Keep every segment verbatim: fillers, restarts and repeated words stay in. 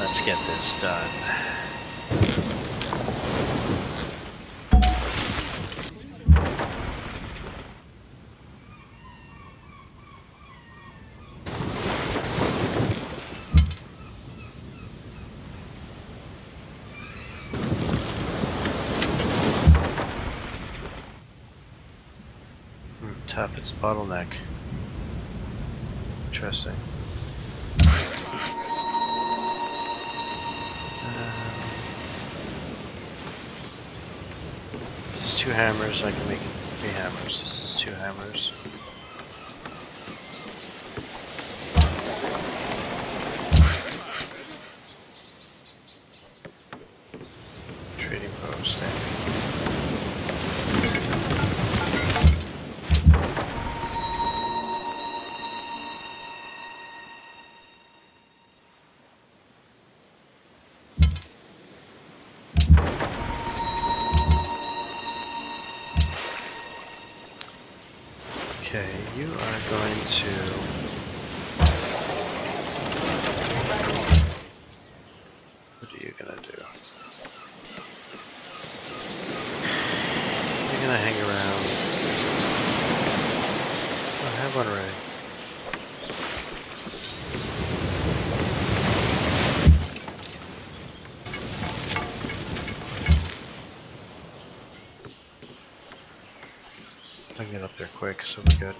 let's get this done. Tough, it's a bottleneck. Interesting. Um, this is two hammers, I can make it three hammers. This is two hammers. Trading post. Okay, you are going to what are you gonna do? You're gonna hang around. Oh, I have one already. I can get up there quick, so we're good.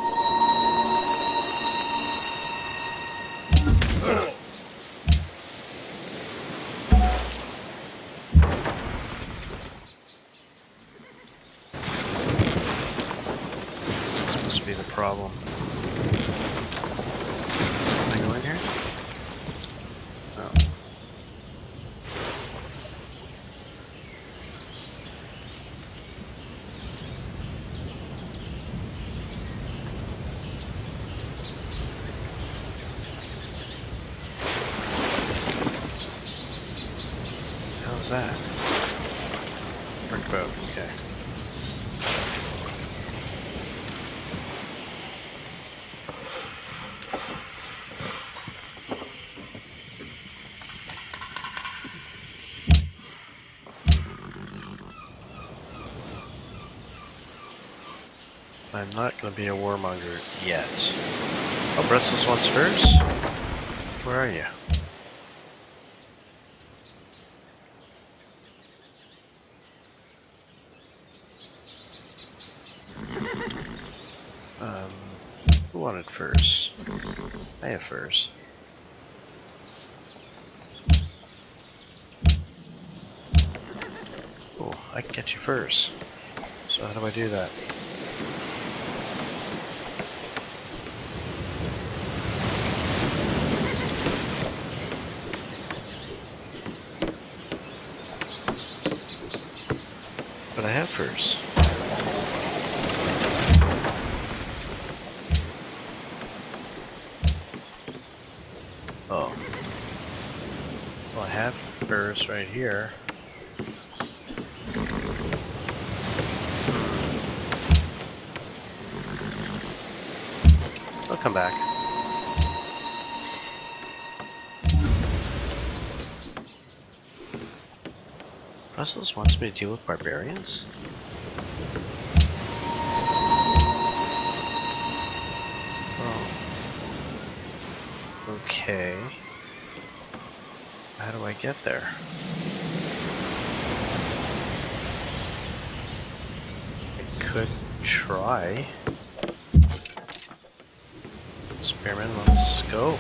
This must be the problem. Can I go in here? No. How's that? Brick boat, okay. I'm not going to be a warmonger yet. Oh, Bretzels wants hers? Where are you? Um, who wanted furs? I have furs. Oh, I can get you furs. So how do I do that? But I have furs. Oh. Well, I have furs right here. I'll come back. Brussels wants me to deal with barbarians? Oh. Okay. How do I get there? I could try. Spearman, let's go.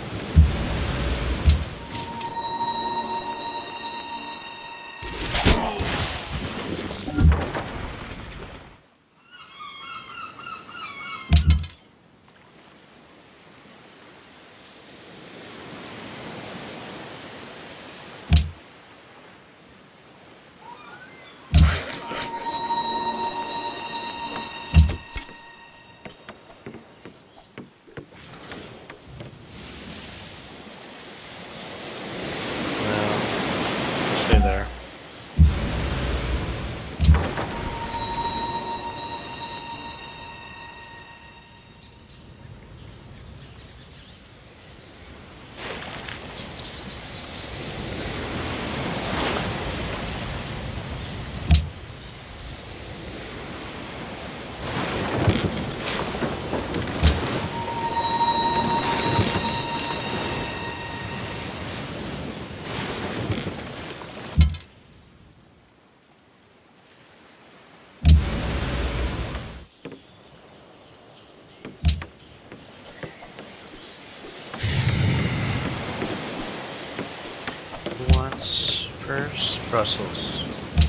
first? Brussels.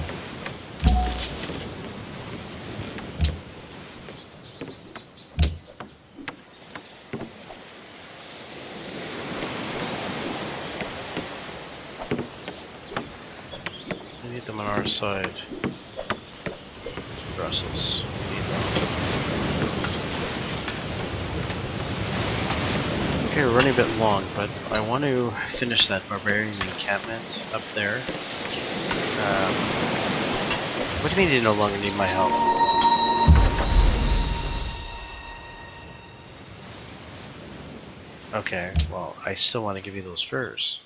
We need them on our side. Brussels. We need them. Okay, we're running a bit long, but I want to finish that barbarian encampment up there. Um, what do you mean you no longer need my help? Okay, well, I still want to give you those furs.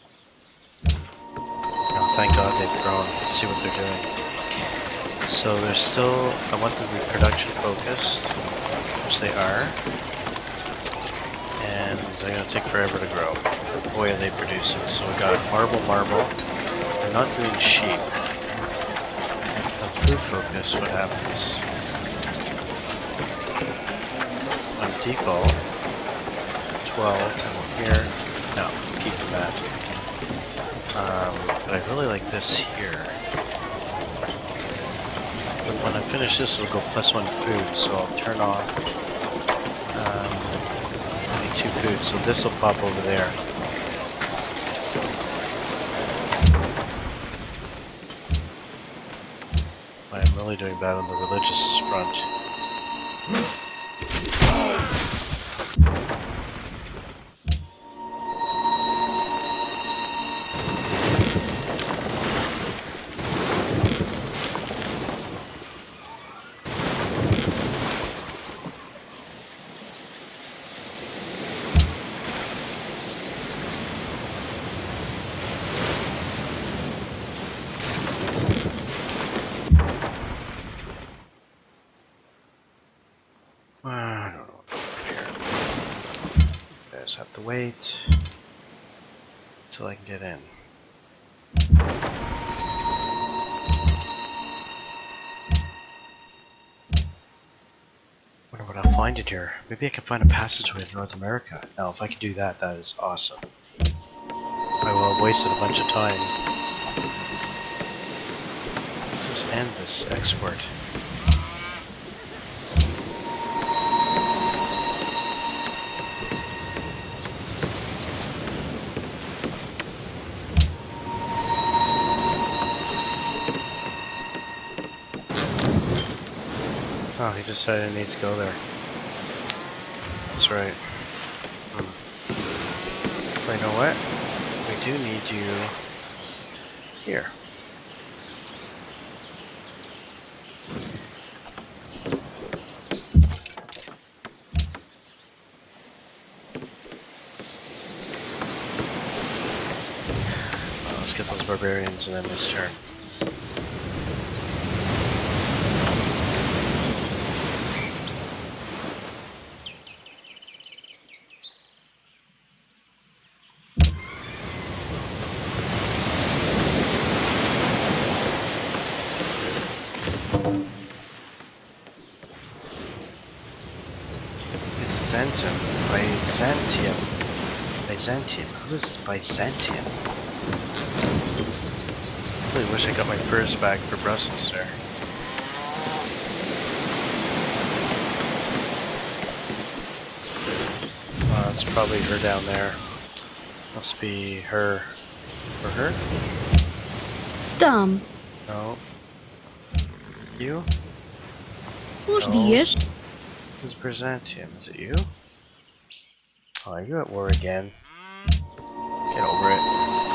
Oh, thank God they've grown. Let's see what they're doing. So they're still, I want them to be production focused, which they are. And they're going to take forever to grow. But boy, are they producing. So we got marble, marble. We're not doing sheep. On food focus, what happens? On default, twelve, and here, no, keeping that. Um, but I really like this here. But when I finish this, it'll go plus one food, so I'll turn off um, only two food, so this will pop over there. I'm really doing bad on the religious front. I don't know what to do here. I just have to wait until I can get in. Wonder what I'll find in here. Maybe I can find a passageway to North America. Now, if I can do that, that is awesome. I will have wasted a bunch of time. Let's just end this export. Oh, he decided I need to go there. That's right. Hmm. But you know what? We do need you here. Well, let's get those barbarians and then this turn. Byzantium. Byzantium. Byzantium. Who's Byzantium? I really wish I got my furs back for Brussels there. Oh, that's probably her down there. Must be her. For her? Tam. No. You? Os No. dias. Who's Byzantium? Is it you? Oh, are you at war again? Get over it.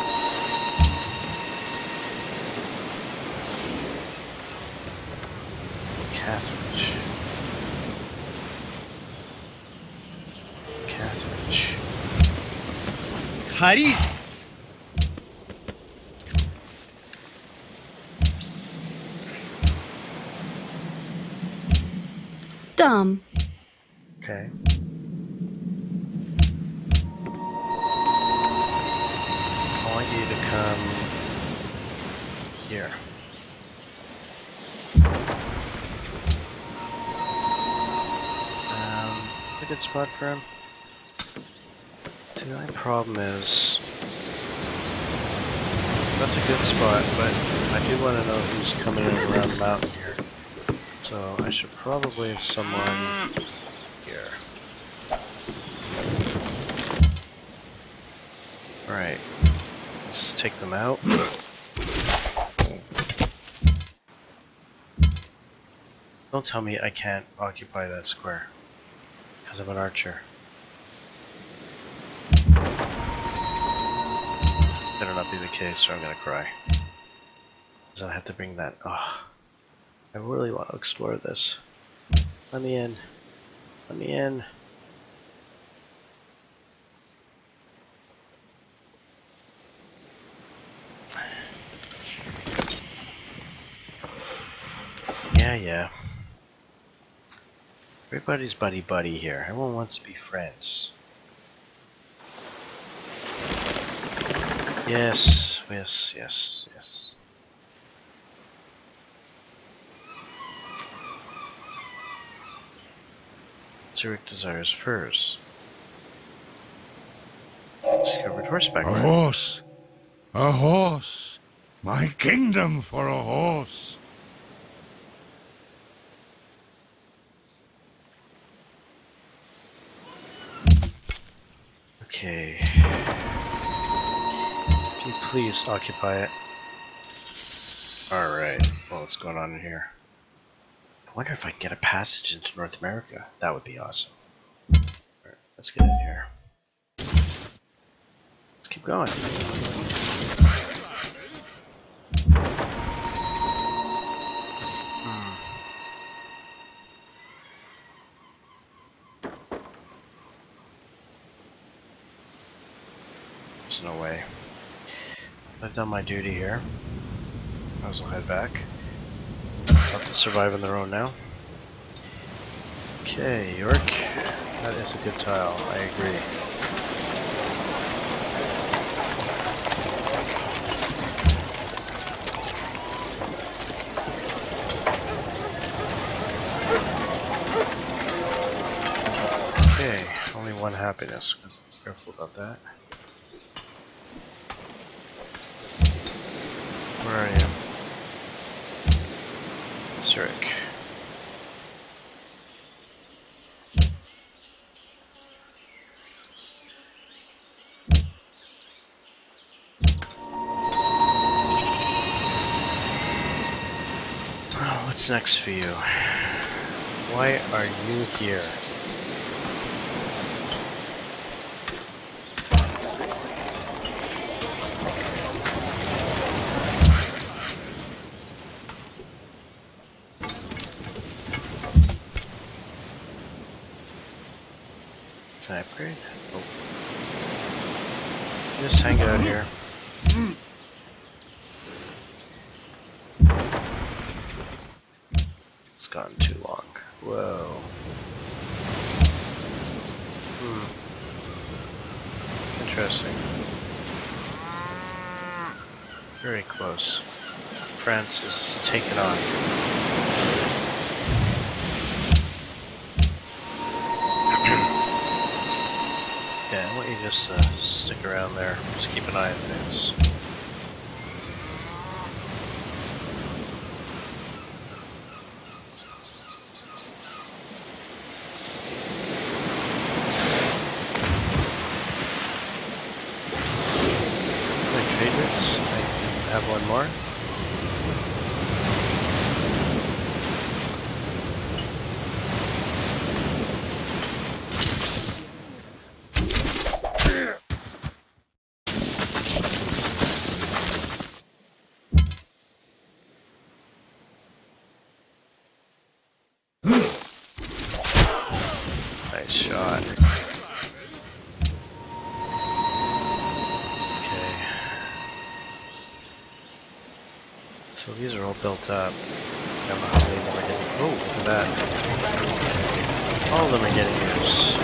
Carthage. Carthage. Хари! Tam. Okay. I want you to come here. Um, a good spot for him. The only problem is That's a good spot, but I do want to know who's coming in around the mountain here. So I should probably have someone here. Alright, let's take them out. Don't tell me I can't occupy that square because I'm an archer. Better not be the case or I'm gonna cry. Because I have to bring that. Oh, I really want to explore this. Let me in. Let me in. Yeah, yeah. Everybody's buddy buddy here. Everyone wants to be friends. Yes, yes, yes, yes. Zurich desires furs. Discovered horseback A riding. horse! A horse! My kingdom for a horse! Okay. Can you please occupy it? Alright. Well, what's going on in here? I wonder if I can get a passage into North America. That would be awesome. Alright, let's get in here. Let's keep going. Hmm. There's no way. I've done my duty here. I will head back. Have to survive on their own now. Okay, York. That is a good tile. I agree. Okay, only one happiness. Be careful about that. Where are you? Zurich. Oh, what's next for you? Why are you here? Can I upgrade? Nope. Just hang out here. It's gotten too long. Whoa. Hmm. Interesting. Very close. France is taken on. Yeah, I want you just uh, stick around there. Just keep an eye on things. My traders, I can have one more. Nice shot. Okay. So these are all built up. I don't know how many of them are getting. Oh, look at that. All of them are getting use.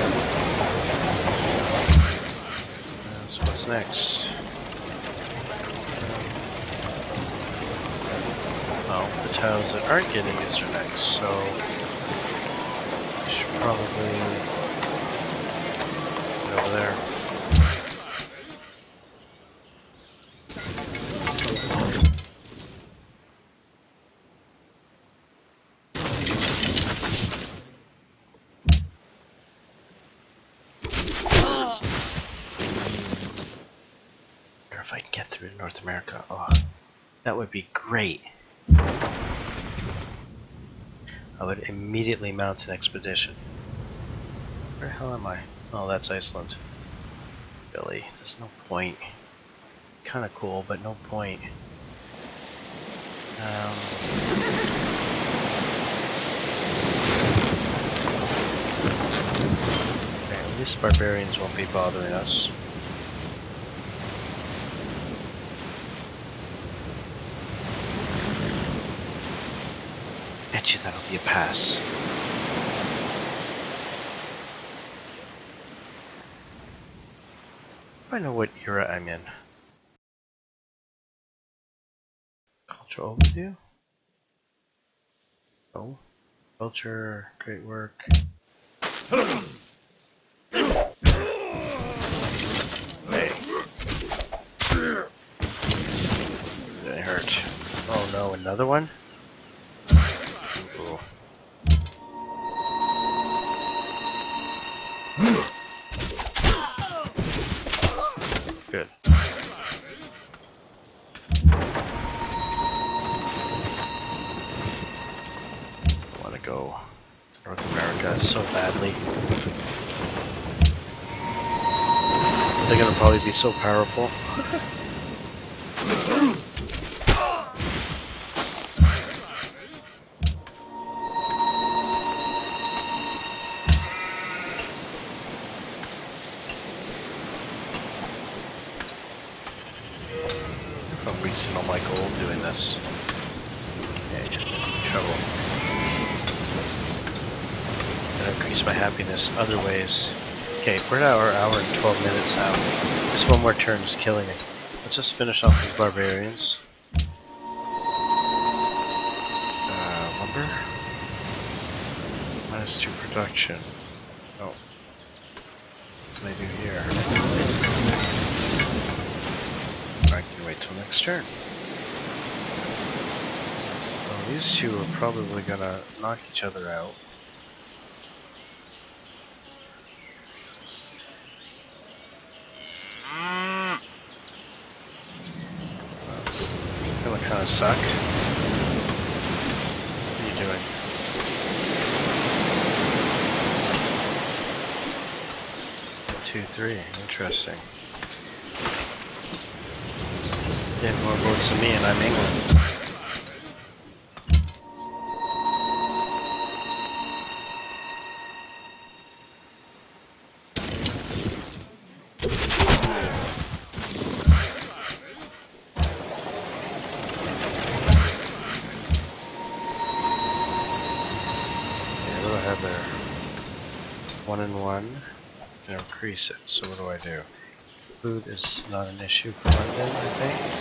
Uh, so what's next? Well, the tiles that aren't getting use are next, so I should probably go over there. if I can get through to North America. Oh, that would be great. I would immediately mount an expedition. Where the hell am I? Oh, that's Iceland. Really, there's no point. Kind of cool, but no point. Um, okay, at least barbarians won't be bothering us. Bet you that'll be a pass. I know what era I'm in. Culture overview? Oh. Culture, great work. Hey. That hurt. Oh no, another one? Ooh. Good. I want to go to North America so badly. They're gonna probably be so powerful. I'm wasting all my gold doing this. Okay, trouble. Gonna increase my happiness other ways. Okay, we're at our hour and twelve minutes now. Just one more turn is killing it. Let's just finish off these barbarians. Uh, lumber. Minus two production. Oh. What can I do here? I can wait till next turn. So these two are probably gonna knock each other out. That's gonna kinda suck. What are you doing? Two, three, interesting. They have more votes than me, and I'm England. Okay, what do I have there? One and one. Can increase it. So what do I do? Food is not an issue for London, I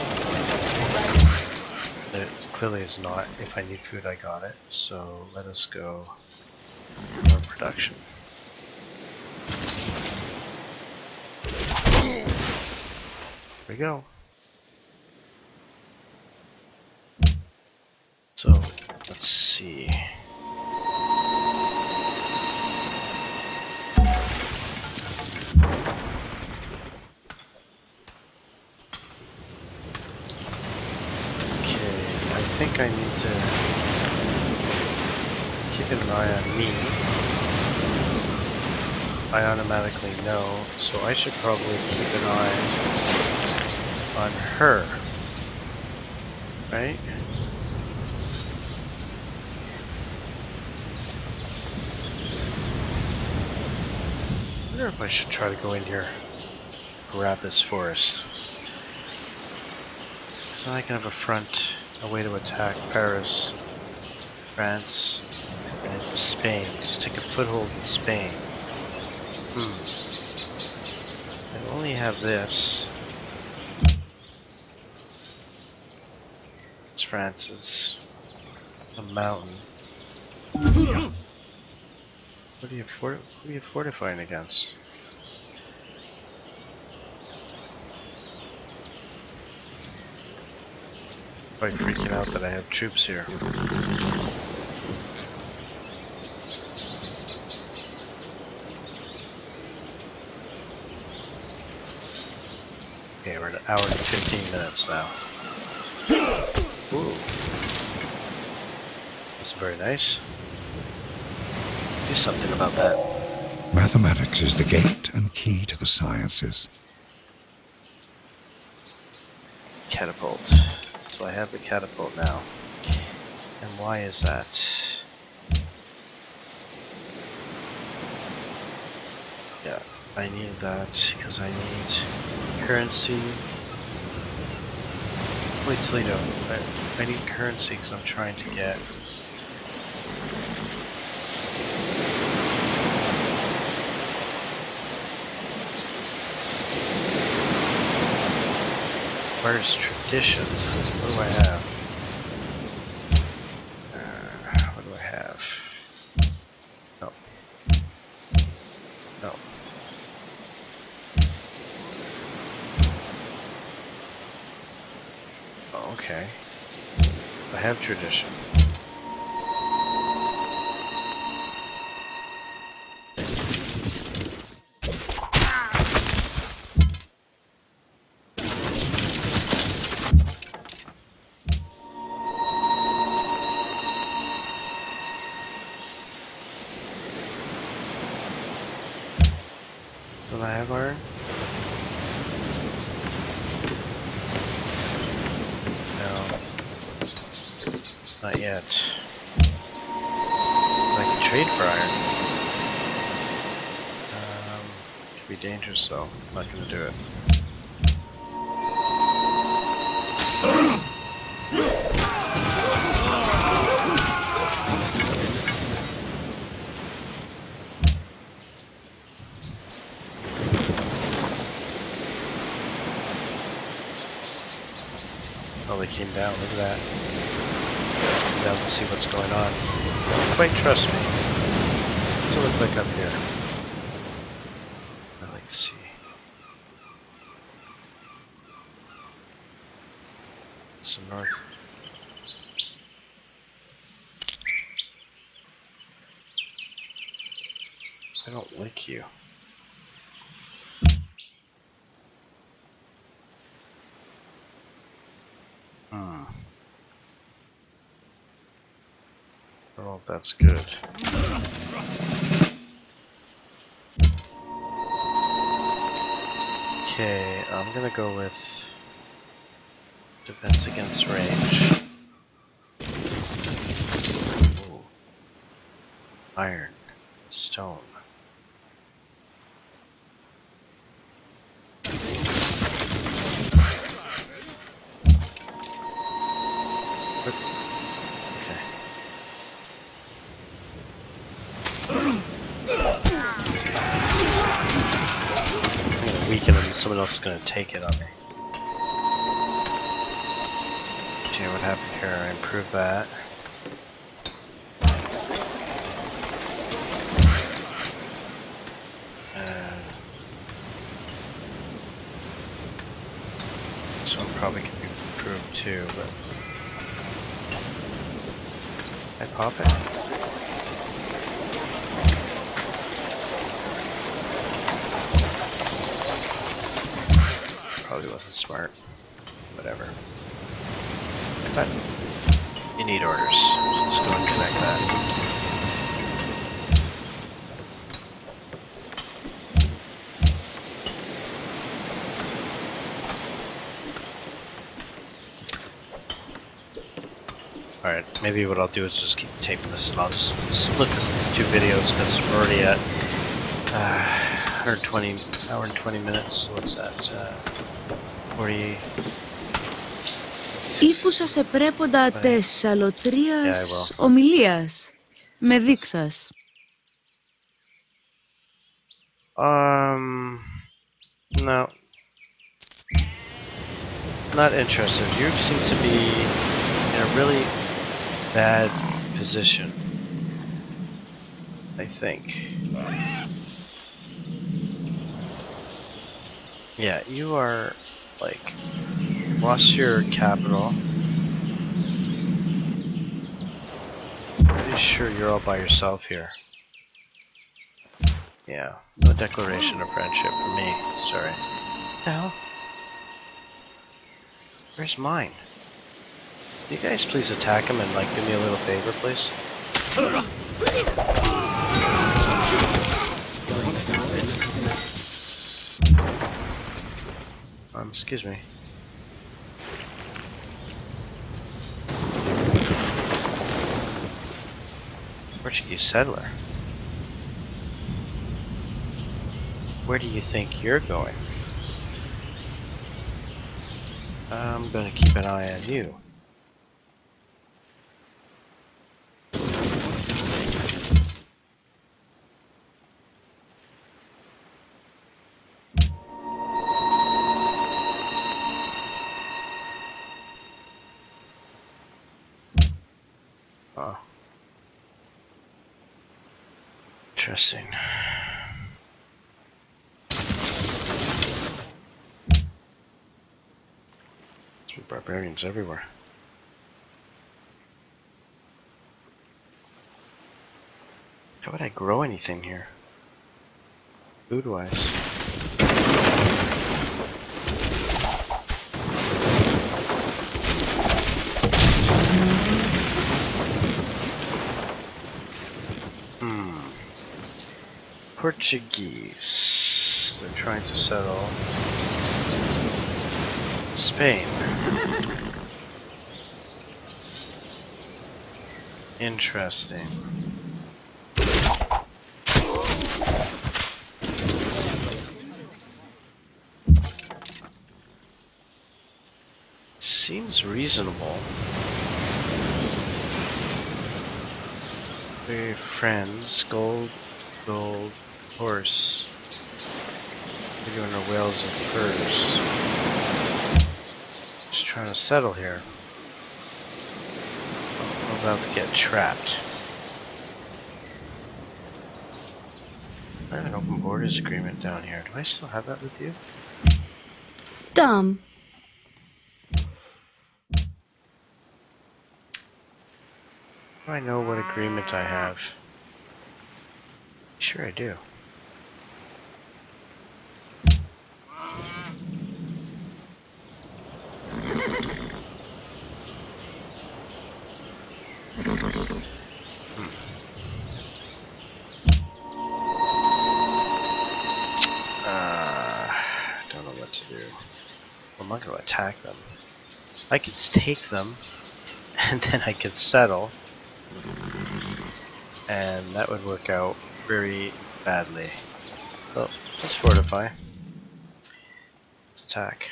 think. It clearly is not. If I need food, I got it. So let us go more production. Here we go. So let's see. I think I need to keep an eye on me. I automatically know, so I should probably keep an eye on her, right? I wonder if I should try to go in here, grab this forest. So I can have a front, a way to attack Paris, France, and Spain. To take a foothold in Spain. Hmm. I only have this. It's France's. A mountain. What are you fort what are you fortifying against? Quite freaking out that I have troops here. Okay, we're at an hour and fifteen minutes now. Ooh. That's very nice. Do something about that. Mathematics is the gate and key to the sciences. Catapult. So I have the catapult now. And why is that? Yeah, I need that because I need currency. Wait, Toledo. I, I need currency because I'm trying to get. Where's tradition? What do I have? Uh, what do I have? No. No. Oh, okay. I have tradition. Will I have iron? No. Not yet. I can trade for iron. Um, could be dangerous though. I'm not gonna do it. Oh, they came down. Look at that. Come down to see what's going on. Don't quite trust me. What's it look like up here? I'd like to see. Some north. I don't like you. Hmm. I don't know if that's good. Okay, I'm gonna go with defense against range. Ooh. Iron, stone. Weaken him, someone else is going to take it on me. Okay, what happened here? I improved that. And this one probably can be improved too, but I pop it. Probably wasn't smart. Whatever. But you need orders. So let's go and connect that. Alright, maybe what I'll do is just keep taping this and I'll just split this into two videos because we're already at uh, one hundred twenty, hour and twenty minutes. So what's that? Uh, forty. Ήκουσα σε πρέποντα τες αλωτρίας ομιλίας. Με δείξας. Um, no. Not interested. You seem to be in a really bad position, I think. Yeah, you are, like, lost your capital. Pretty sure you're all by yourself here. Yeah, no declaration of friendship for me, sorry. No. Where's mine? Can you guys please attack him and like do me a little favor, please? Um, excuse me. Portuguese settler. Where do you think you're going? I'm gonna keep an eye on you. Oh. Interesting. There's barbarians everywhere. How would I grow anything here? Food-wise. Hmm. Portuguese. They're trying to settle Spain. Interesting. Seems reasonable. We're friends. Gold, gold, horse. We're doing our whales and furs. Just trying to settle here. I'm about to get trapped. I have an open borders agreement down here. Do I still have that with you? Dumb. Do I know what agreement I have? Sure I do. I'm not going to attack them. I could take them, and then I could settle, and that would work out very badly. So, let's fortify. Let's attack.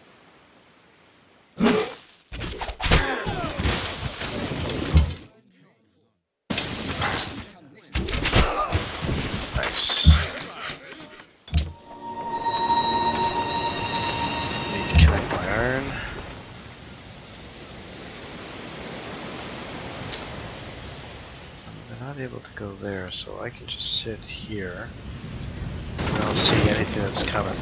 Nice. Able to go there, so I can just sit here and I'll see anything that's coming.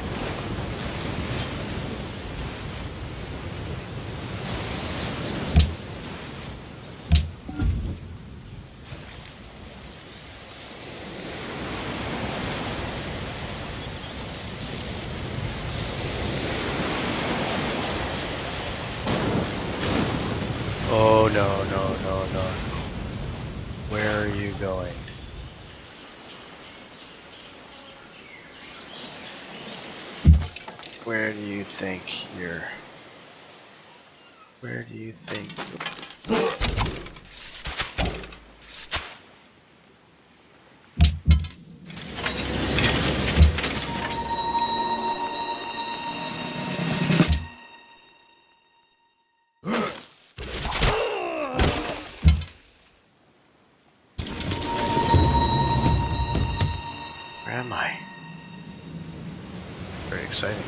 Oh no, no, no, no. Where are you going? Where do you think you're... Where do you think... Where am I? Very exciting.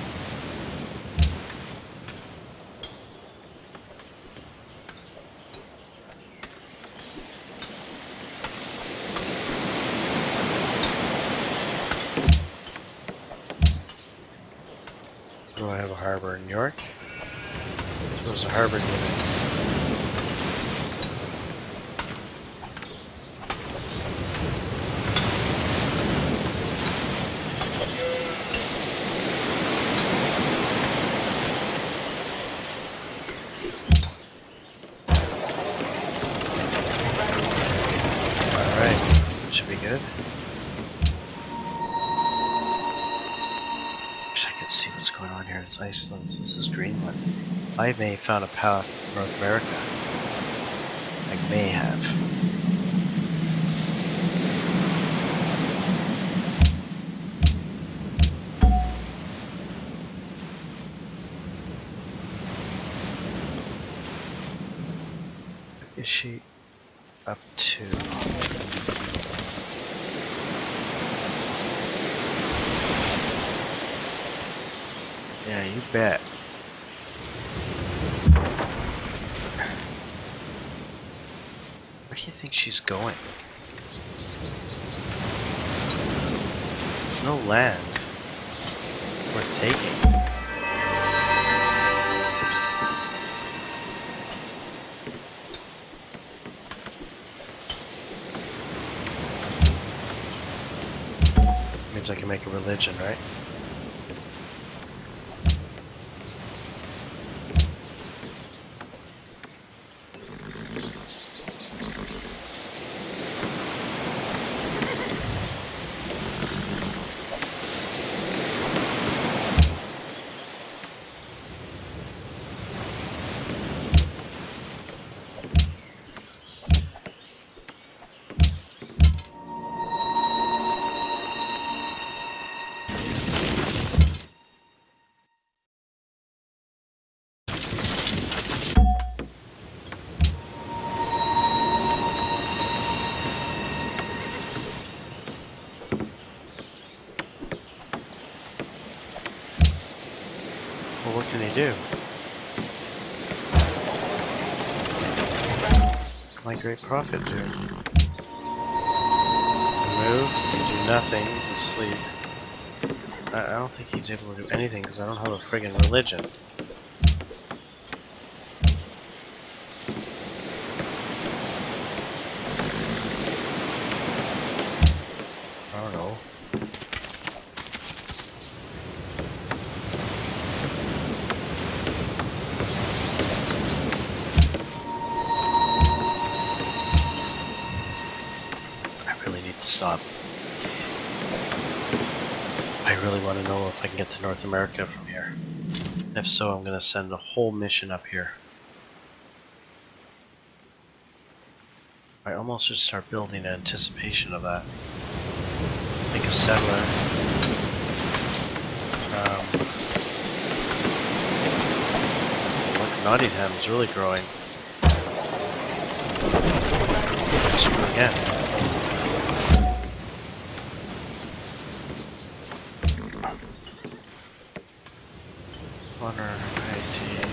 Do I have a harbor in York? So there's a harbor unit. it's Iceland. This is Greenland. I may have found a path to North America. I may have. Is she up to? Yeah, you bet. Where do you think she's going? There's no land worth taking. Means I can make a religion, right? Well, what can he do? What's my great prophet do? Move, you do nothing, you can sleep. I, I don't think he's able to do anything because I don't have a friggin' religion. I don't know. Stop. I really want to know if I can get to North America from here. If so, I'm going to send a whole mission up here. I almost should start building in anticipation of that. Make a settler. Um, look, Nottingham is really growing. Screw again. Honor, I T.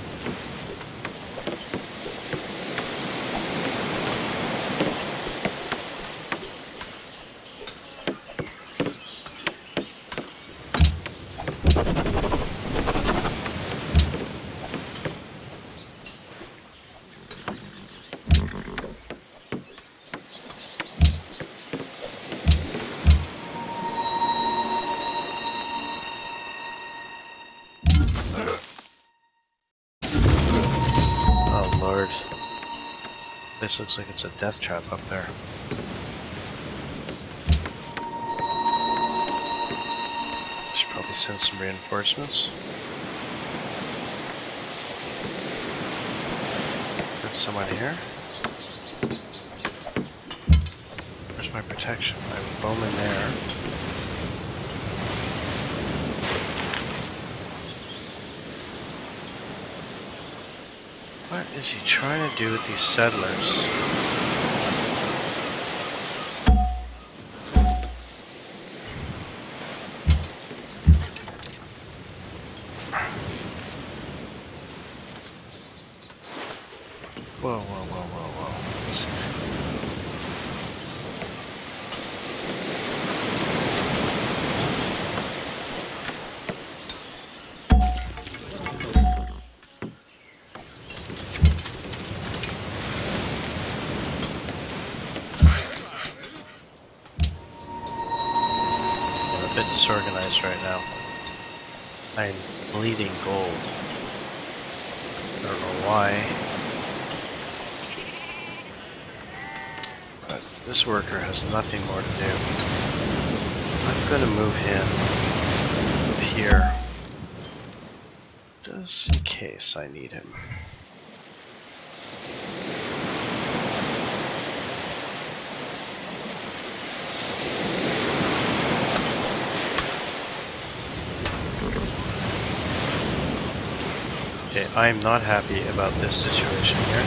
This looks like it's a death trap up there. Should probably send some reinforcements. There's someone here. Where's my protection? I have a bowman there. What is he trying to do with these settlers? Whoa, whoa, whoa, whoa, whoa. I'm a bit disorganized right now. I'm bleeding gold. I don't know why. But this worker has nothing more to do. I'm going to move him up here. Just in case I need him. Okay, I am not happy about this situation here.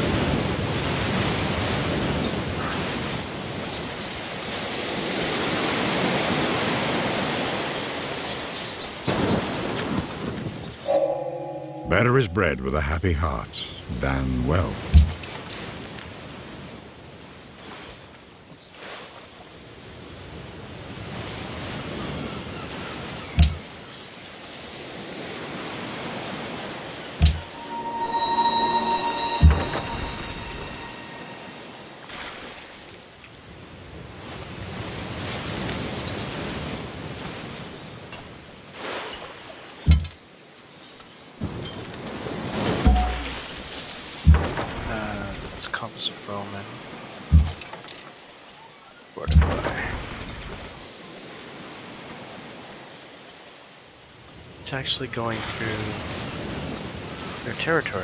Better is bread with a happy heart than wealth. Roman. Fortify. It's actually going through their territory.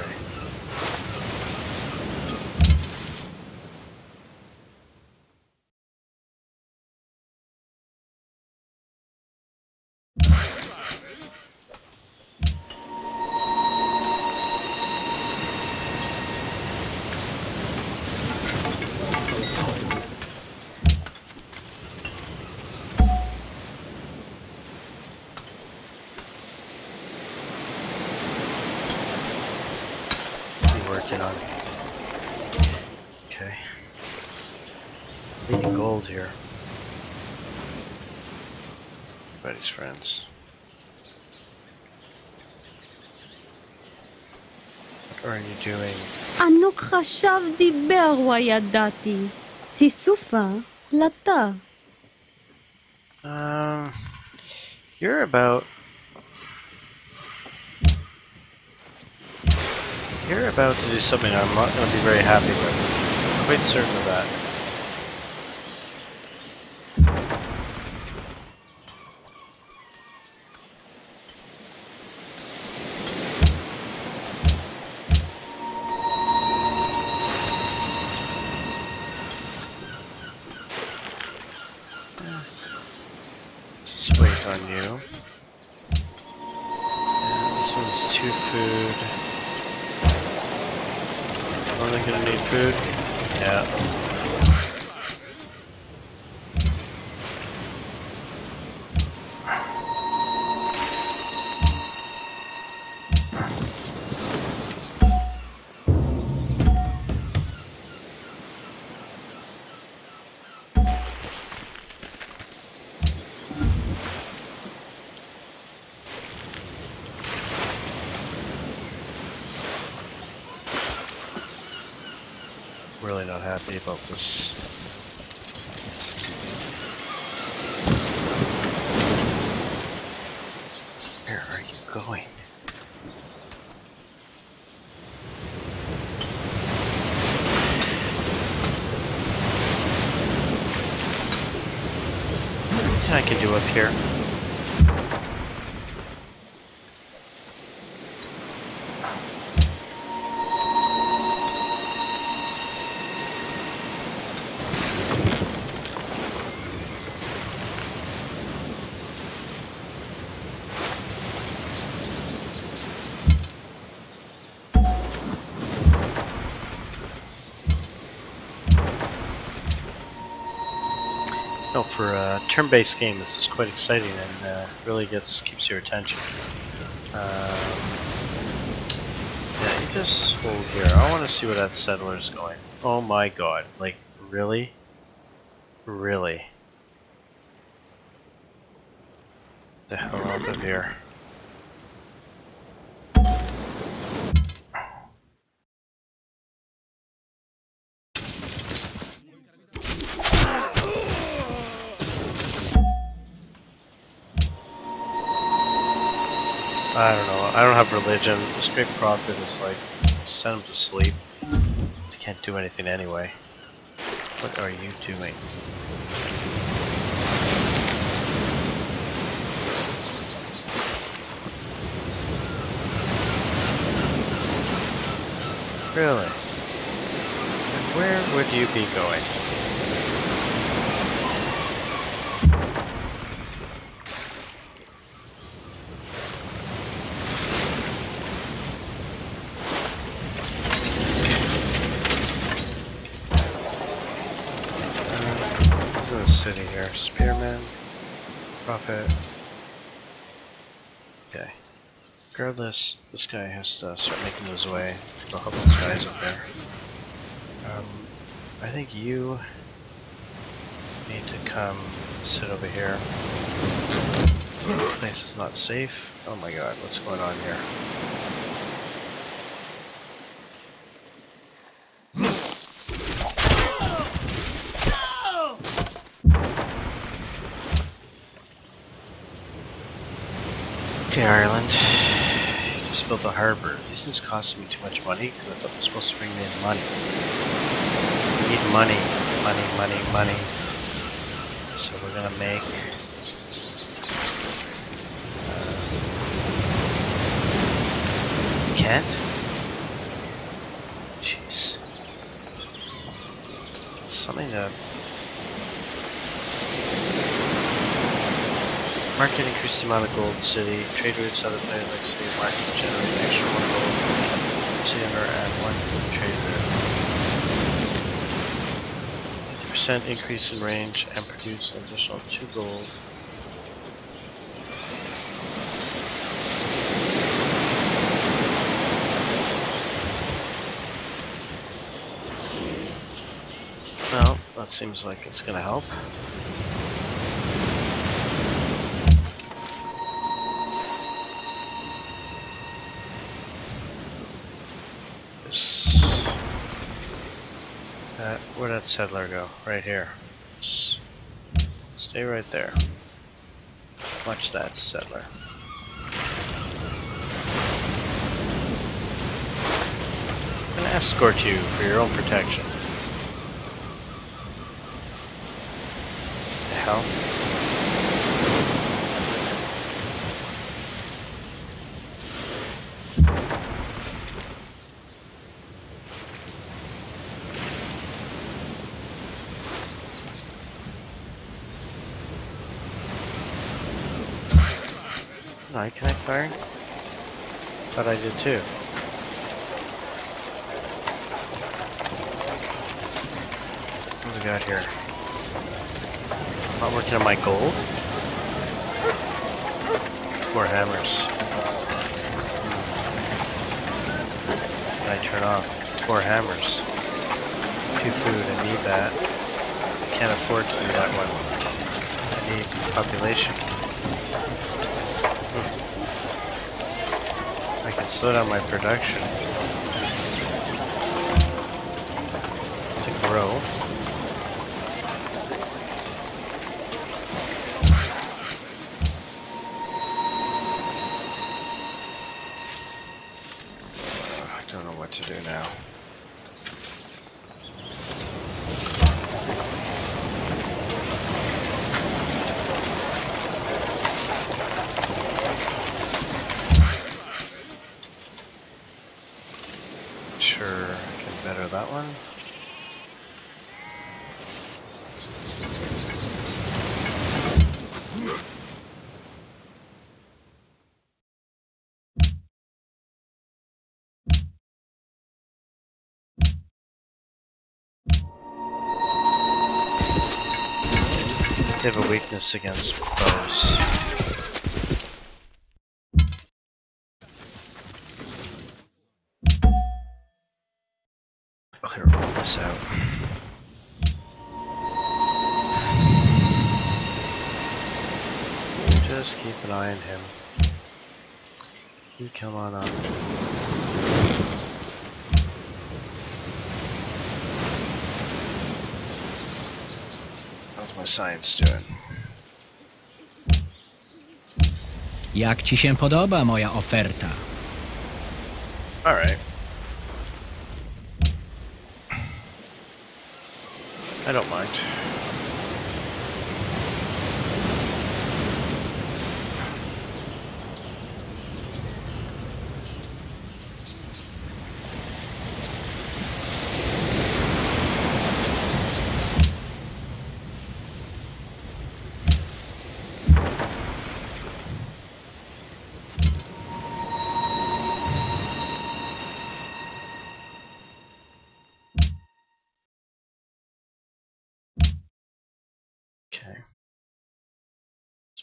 Working on. Okay. Needing gold here. Everybody's friends. What are you doing? ענוק חשב דיבר וידעתי. תיסופה לתה. Um, you're about. You're about to do something I'm not going to be very happy with. I'm quite certain of that. Just wait on you. And this one's two food. Are they gonna need food? Yeah. Really not happy about this. Where are you going? What I can do up here? No, for a turn-based game, this is quite exciting and uh, really gets keeps your attention. Um, yeah, you just hold here. I want to see where that settler's going. Oh my god! Like, really, really? The hell out of here! I don't know. I don't have religion. The straight prophet is like, send him to sleep. He can't do anything anyway. What are you doing? Really? And where would you be going? Uh, who's in the city here? Spearman, Prophet. Okay. Regardless, this guy has to start making his way to go help those guys up there. Um, I think you need to come sit over here. This place is not safe. Oh my god, what's going on here? Okay, Ireland. You just built a harbor. These things costing me too much money because I thought it was supposed to bring me in money. We need money, money, money, money. So we're gonna make. Uh, Kent? Jeez. Something to. Market increase the amount of gold in the city. Trade routes other places like city market generate an extra one gold. City owner add one trade route. fifty percent increase in range and produce an additional two gold. Well, that seems like it's gonna help. Uh, where'd that settler go? Right here. S stay right there. Watch that settler. I'm gonna escort you for your own protection. The hell? I connect firing? Thought I did too. What do we got here? Not working on my gold? More hammers. Can I turn off? Four hammers. Two food, I need that. Can't afford to do that one. I need population. I can slow down my production to grow. I don't know what to do now. Sure, I can better that one. They have a weakness against bows. Clear all this out. Just keep an eye on him. You come on up. How's my science doing? Jak ci się podoba moja oferta? All right. I don't mind.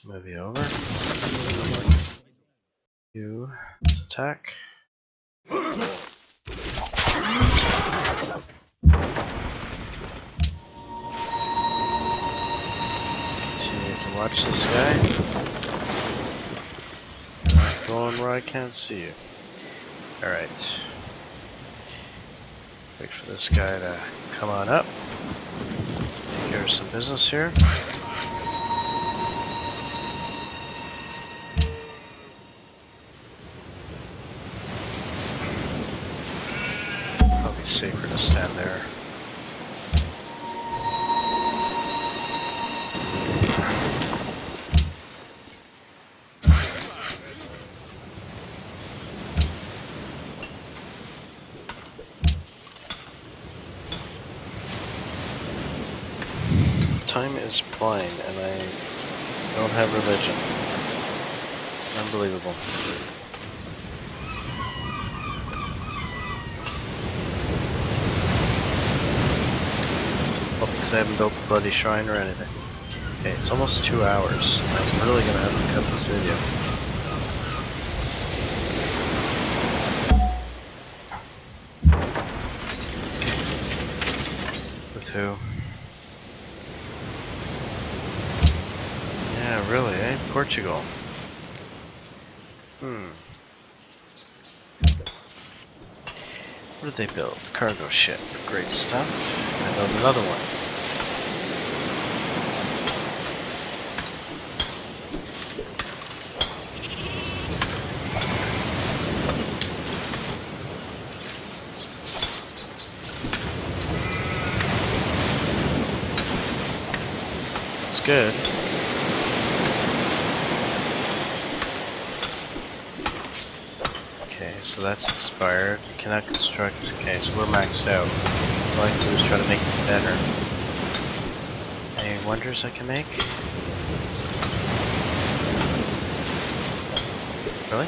Move you over. You attack. Continue to watch this guy. Not going where I can't see you. Alright. Wait for this guy to come on up. Take care of some business here. Probably safer to stand there. Time is blind, and I don't have religion. Unbelievable. Well, because I haven't built the bloody shrine or anything. Okay, it's almost two hours. I'm really gonna have to cut this video. With who? Yeah, really, eh? Portugal. Hmm. What did they build? Cargo ship. Great stuff. I built another one. It's good. So that's expired. You cannot construct. Okay, so we're maxed out. All I can do is try to make it better. Any wonders I can make? Really?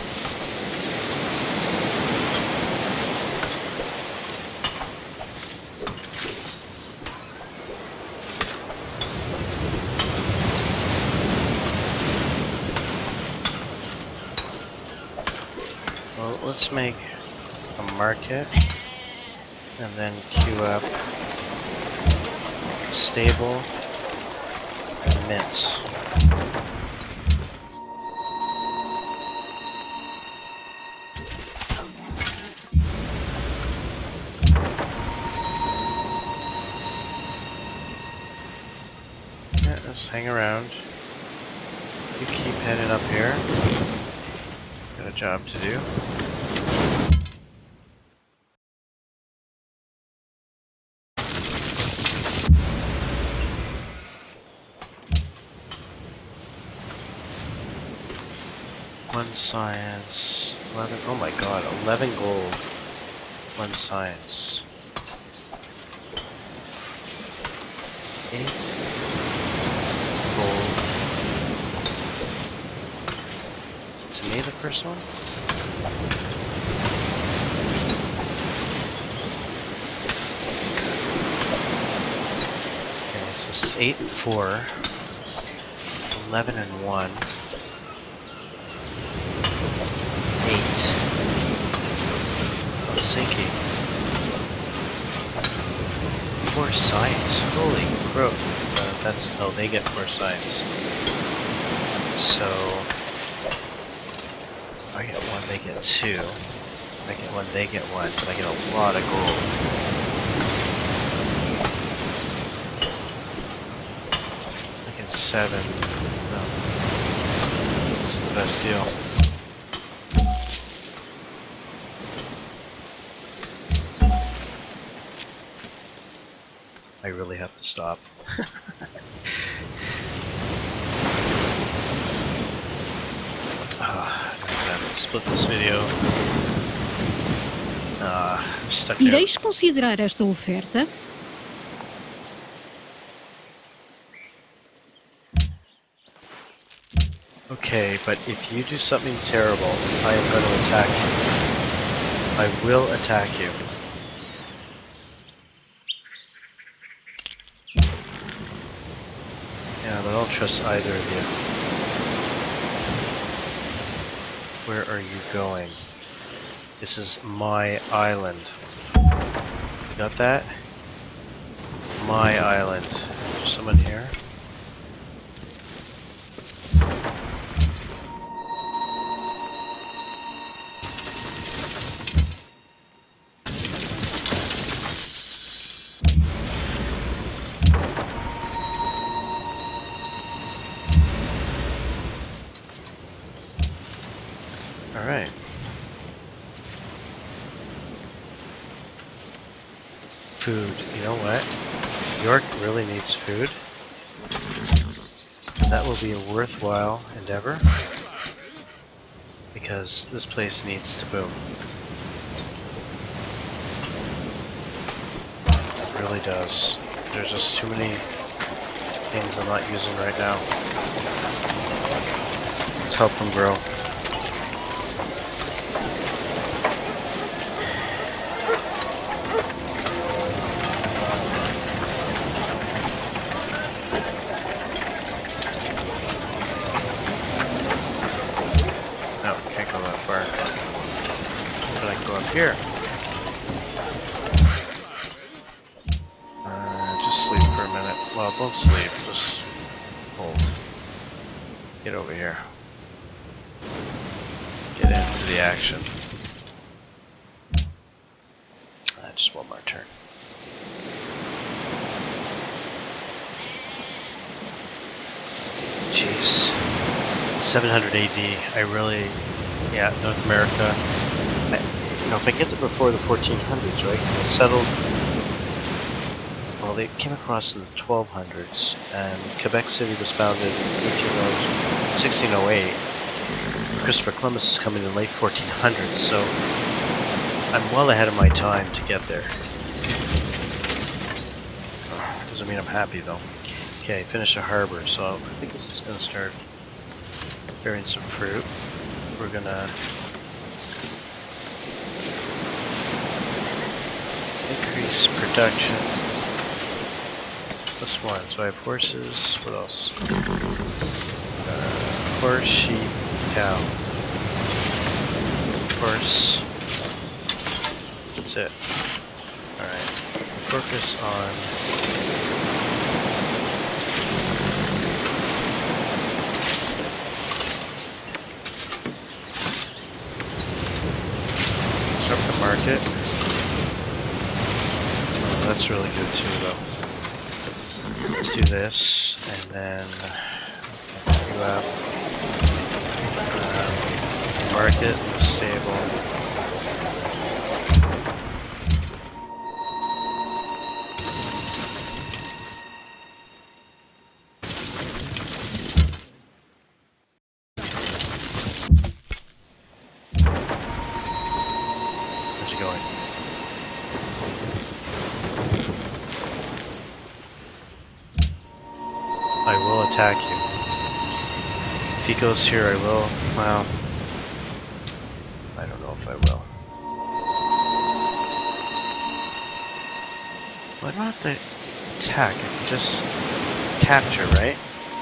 Well, let's make a market and then queue up stable and mint. Yeah, just hang around. You keep heading up here. Got a job to do. One science, eleven, oh my god, eleven gold, one science. Eight gold. Is it to me the first one? Okay, so it's eight and four, eleven and one. Eight. Helsinki. Four science. Holy crow. Uh, that's no, they get four science. So if I get one, they get two. If I get one, they get one, but I get a lot of gold. I get seven. No. This is the best deal. I really have to stop. uh, I'm gonna have to split this video. Uh, I'm stuck here. Ireis considerar esta oferta? Okay, but if you do something terrible, I am going to attack you. I will attack you. Yeah, but I don't trust either of you. Where are you going? This is my island. Got that? My island. There's someone here? Alright. Food. You know what? York really needs food. That will be a worthwhile endeavor. Because this place needs to boom. It really does. There's just too many things I'm not using right now. Let's help them grow. Here. Uh, just sleep for a minute. Well, don't sleep. Just hold. Get over here. Get into the action. Uh, just one more turn. Jeez. seven hundred A D. I really, yeah, North America. I, You know, if I get there before the fourteen hundreds, right, they settled, well, they came across in the twelve hundreds, and Quebec City was founded in sixteen oh eight. Christopher Columbus is coming in late fourteen hundreds, so I'm well ahead of my time to get there. Doesn't mean I'm happy, though. Okay, finish a harbor, so I think this is going to start bearing some fruit. We're going to increase production. Plus one. So I have horses. What else? Uh, horse, sheep, cow. Horse. That's it. Alright. Focus on start the market. That's really good too, though. Let's do this, and then you have uh, market and stable. Where's he going? I will attack you. If he goes here, I will. Well, I don't know if I will. Why not the attack? I can just capture, right?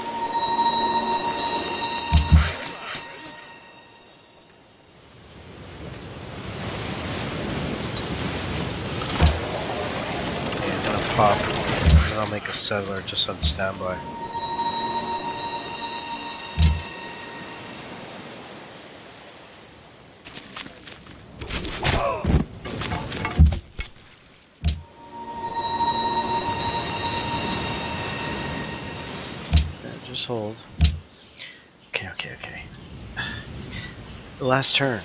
Okay, I'm gonna pop, and then I'll make a settler just on standby. Just hold. Okay, okay, okay. The last turn.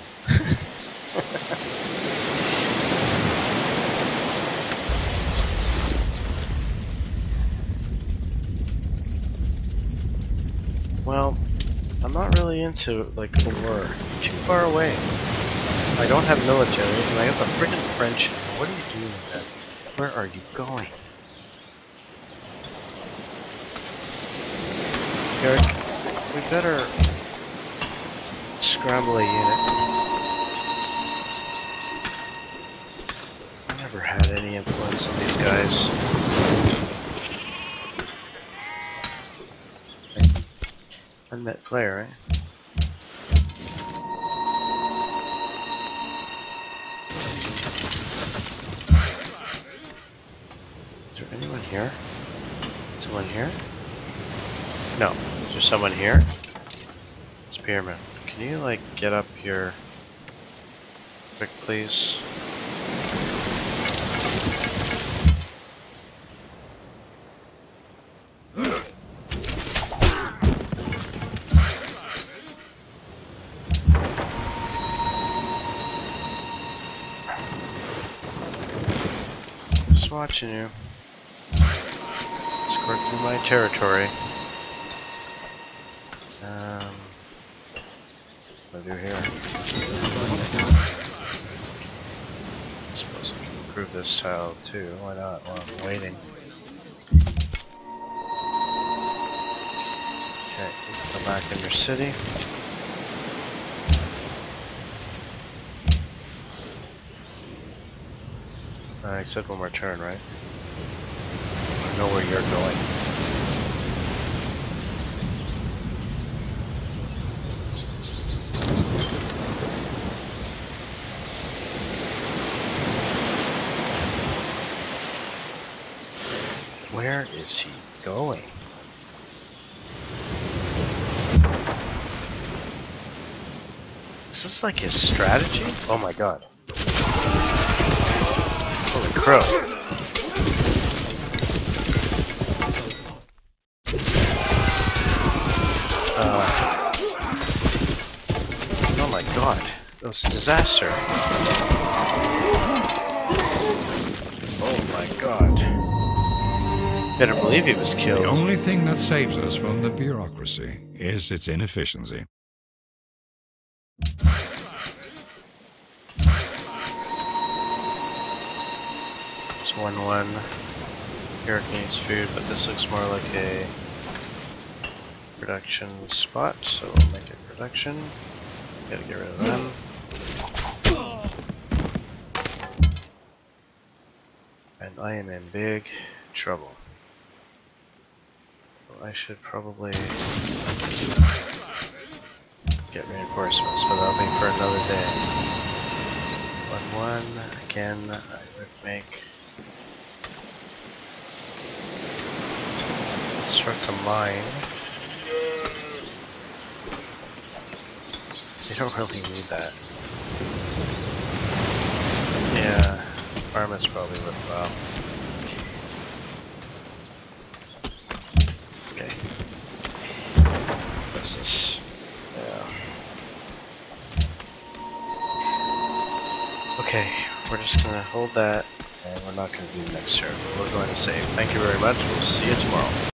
Well, I'm not really into, like, the war. Too far away. I don't have military, and I have the friggin' French. What are you doing then? Where are you going? Eric, we better scramble a unit. I never had any influence on these guys. Unmet player, right? here? Someone here? No. Is there someone here? Spearman, can you like get up here quick, please? Just watching you. Escort through my territory. Um, what do I do here? I suppose I can improve this tile too. Why not? While I'm waiting. Okay, you can come back in your city. I said one more turn, right? I know where you're going. Where is he going? Is this like his strategy? Oh my god. Holy crow. Uh, oh my god. It was a disaster. Oh my god. Better believe he was killed. The only thing that saves us from the bureaucracy is its inefficiency. It's one one. Eric needs food, but this looks more like a production spot, so we'll make it production. Gotta get rid of them. And I am in big trouble. Well, I should probably get reinforcements, but that'll be for another day. one one, again, I would make construct a mine. You don't really need that. Yeah, farm is probably worthwhile. Okay. What's this? Yeah. Okay, we're just gonna hold that, and we're not gonna do the next turn. We're going to save. Thank you very much. We'll see you tomorrow.